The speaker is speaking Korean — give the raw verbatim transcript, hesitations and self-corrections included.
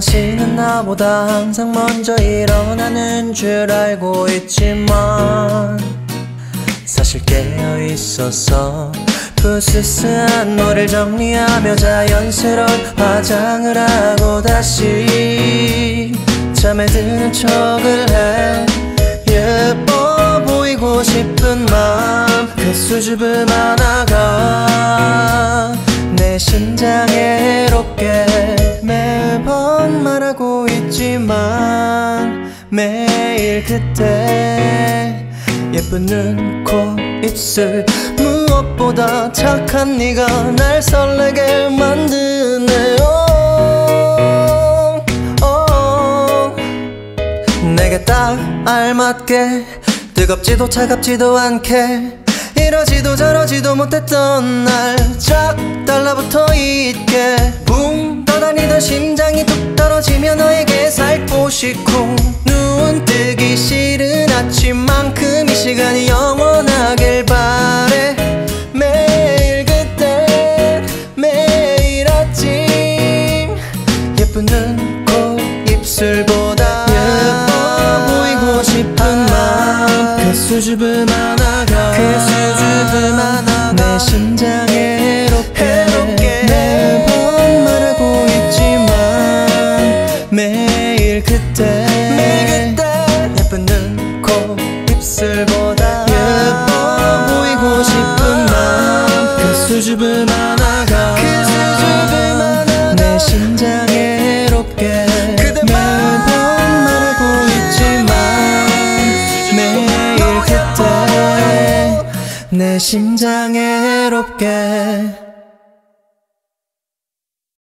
당신은 나보다 항상 먼저 일어나는 줄 알고 있지만 사실 깨어 있어서 부스스한 너를 정리하며 자연스러운 화장을 하고 다시 잠에 드는 척을 해. 예뻐 보이고 싶은 맘 그 수줍음 하나가 내 심장에 해롭게 매번 말하고 있지만 매일 그때 예쁜 눈, 코, 입술 무엇보다 착한 네가 날 설레게 만드네. oh, oh. 내게 딱 알맞게 뜨겁지도 차갑지도 않게 이러지도 저러지도 못했던 날 착 달라붙어 있게 붕 떠다니던 심장이 뚝 떨어지며 너에게 살포 싫고 눈 뜨기 싫은 아침만큼 이 시간이 영원하길 바래. 매일 그때 매일 아침 예쁜 눈, 코, 입술보다 예뻐 보이고 싶은 맘 그 수줍음 하나가 그 수줍음 하나가 내 심장에 해롭게, 해롭게 매번 말하고 있지만 매일 그때 매일 그때 예쁜 눈, 코, 입술보다 예뻐 보이고 싶은 맘 그 수줍음 하나가 그 수줍음 하나가 내 심장에 해롭게 매번 말하고 있지만 매일 그때 내 심장에 해롭게